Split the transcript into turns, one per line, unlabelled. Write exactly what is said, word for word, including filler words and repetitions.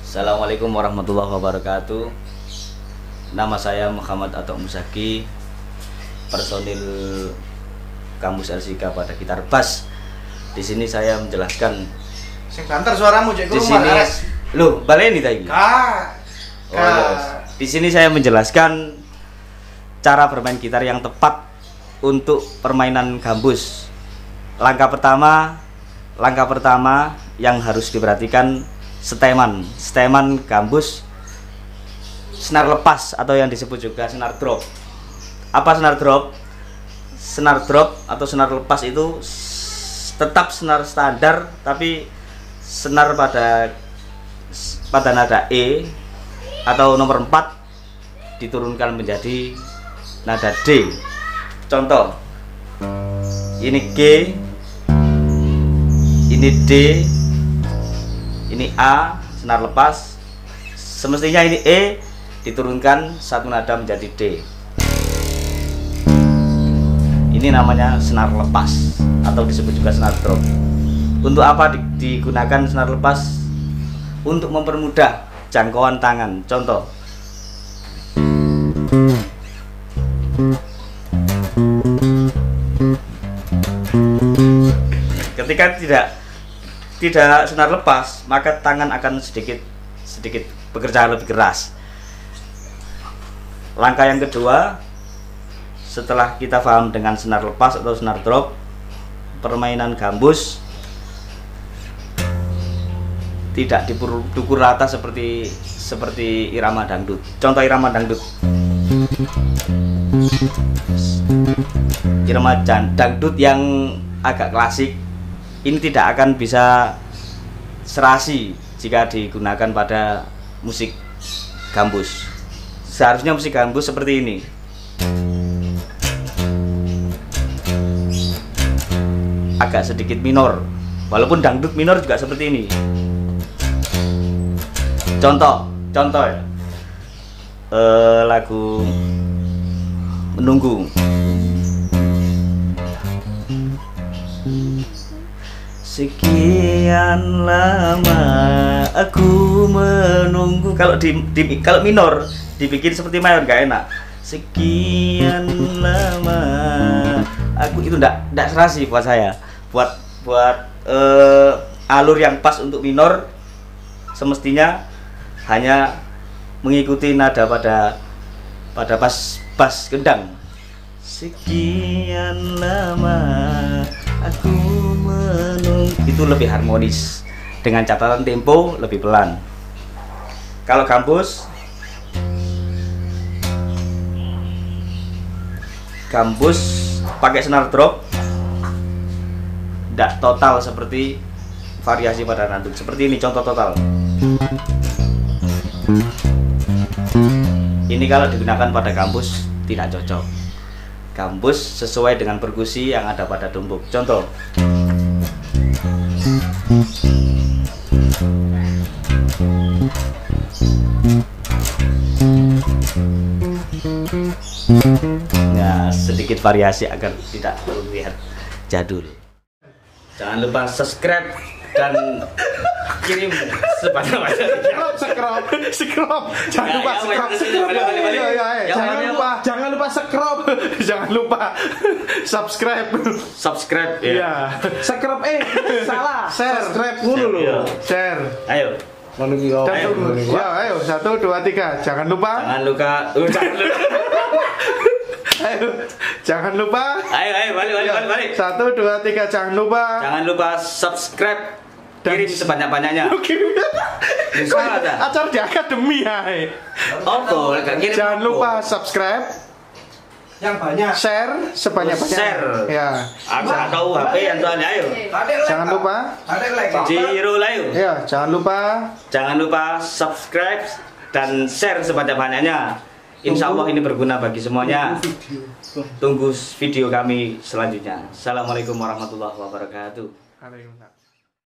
Assalamualaikum warahmatullahi wabarakatuh. Nama saya Muhammad Atok Musaki, personil Kampus L C K pada gitar bass. Di sini saya menjelaskan.
Sing banter suaramu cek
Di sini, loh, baleni tadi.
Kak.
Oh, yes. Di sini saya menjelaskan cara bermain gitar yang tepat untuk permainan gambus. Langkah pertama, langkah pertama yang harus diperhatikan steman, steman gambus, senar lepas atau yang disebut juga senar drop. Apa senar drop? Senar drop atau senar lepas itu tetap senar standar, tapi senar pada pada nada E atau nomor empat diturunkan menjadi nada D. Contoh, ini G, ini D, ini A, senar lepas. Semestinya ini E diturunkan satu nada menjadi D. Ini namanya senar lepas atau disebut juga senar drop. Untuk apa digunakan senar lepas? Untuk mempermudah jangkauan tangan. Contoh, ketika tidak tidak senar lepas, maka tangan akan sedikit sedikit bekerja lebih keras. Langkah yang kedua, setelah kita paham dengan senar lepas atau senar drop, permainan gambus tidak dipukul rata seperti seperti irama dangdut. Contoh irama dangdut. Irama dangdut yang agak klasik ini tidak akan bisa serasi jika digunakan pada musik gambus. Seharusnya musik gambus seperti ini. Agak sedikit minor, walaupun dangdut minor juga seperti ini. Contoh, contoh ya, eh, lagu Menunggu. Sekian lama aku menunggu. Kalau di, di kalau minor dibikin seperti mayor gak enak. Sekian lama aku, itu ndak ndak serasi buat saya. Buat buat uh, alur yang pas untuk minor semestinya hanya mengikuti nada pada pada pas pas kendang. Sekian lama aku menunggu, itu lebih harmonis dengan catatan tempo lebih pelan. Kalau gambus gambus pakai senar drop tidak total seperti variasi pada dangdut. Seperti ini contoh total. Ini kalau digunakan pada gambus tidak cocok. Gambus sesuai dengan perkusi yang ada pada tumbuk. Contoh, ya sedikit variasi agar tidak terlihat jadul. Jangan lupa subscribe dan kirim sebanyak-banyaknya.
Scrub, scrub, jangan lupa scrub, jangan lupa, jangan lupa scrub, jangan lupa subscribe,
subscribe
ya, scrub eh salah, share, subscribe dulu loh, share,
ayo,
ya ayo satu dua tiga, jangan lupa,
jangan lupa, jangan lupa.
Ayo, jangan lupa.
Ayo, ayo, balik, balik, balik, balik.
Satu, dua, tiga, jangan lupa.
Jangan lupa subscribe. Kirim sebanyak-banyaknya.
Kirim. Acara di akademi ya.
Oh, boleh.
Jangan lupa subscribe.
Yang banyak.
Share sebanyak-banyaknya.
Share.
Ya.
Aku nggak tahu H P yang tuan, ayo.
Jangan lupa.
Zero layu.
Ya, jangan lupa.
Jangan lupa subscribe dan share sebanyak-banyaknya. Insya Allah ini berguna bagi semuanya. Tunggu video kami selanjutnya. Assalamualaikum warahmatullahi wabarakatuh.